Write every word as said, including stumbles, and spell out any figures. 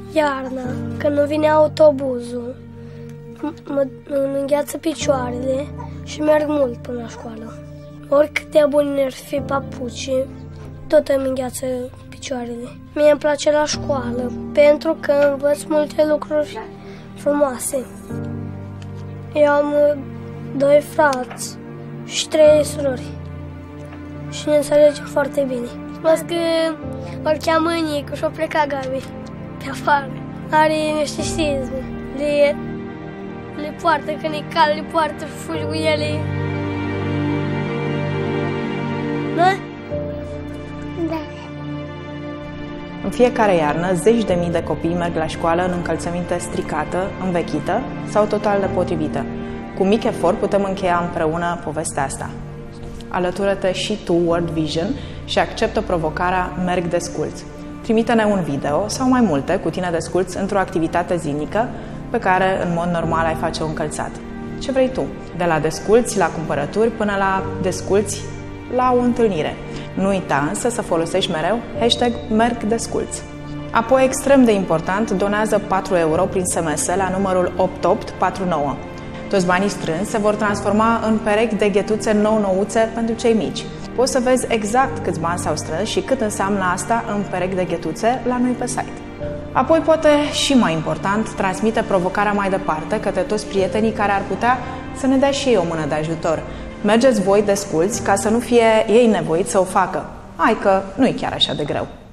Iarna, când nu vine autobuzul, mă îngheață picioarele și merg mult până la școală. Oricât de buni ar fi papucii, tot îmi îngheață picioarele. Mie îmi place la școală, pentru că învăț multe lucruri frumoase. Eu am doi frați și trei surori și ne înțelegem foarte bine. Văd că o cheamă Nicu și o pleca Gabi pe afară. Are misticism. Le, le poartă, când e cald, le poartă și fugi cu ele. Da? Da. În fiecare iarnă, zeci de mii de copii merg la școală în încălțăminte stricată, învechită sau total nepotrivită. Cu mic efort putem încheia împreună povestea asta. Alătură-te și tu World Vision și acceptă provocarea Merg desculți. Trimite-ne un video sau mai multe cu tine desculți într-o activitate zilnică pe care în mod normal ai face o încălțat. Ce vrei tu? De la desculți la cumpărături până la desculți la o întâlnire. Nu uita însă să folosești mereu hashtag Merg desculți. Apoi, extrem de important, donează patru euro prin S M S la numărul opt opt patru nouă. Toți banii strânși se vor transforma în perechi de ghetuțe nou-nouțe pentru cei mici. Poți să vezi exact câți bani s-au strâns și cât înseamnă asta în perechi de ghetuțe la noi pe site. Apoi, poate și mai important, transmite provocarea mai departe către toți prietenii care ar putea să ne dea și ei o mână de ajutor. Mergeți voi desculți ca să nu fie ei nevoiți să o facă. Hai că nu e chiar așa de greu.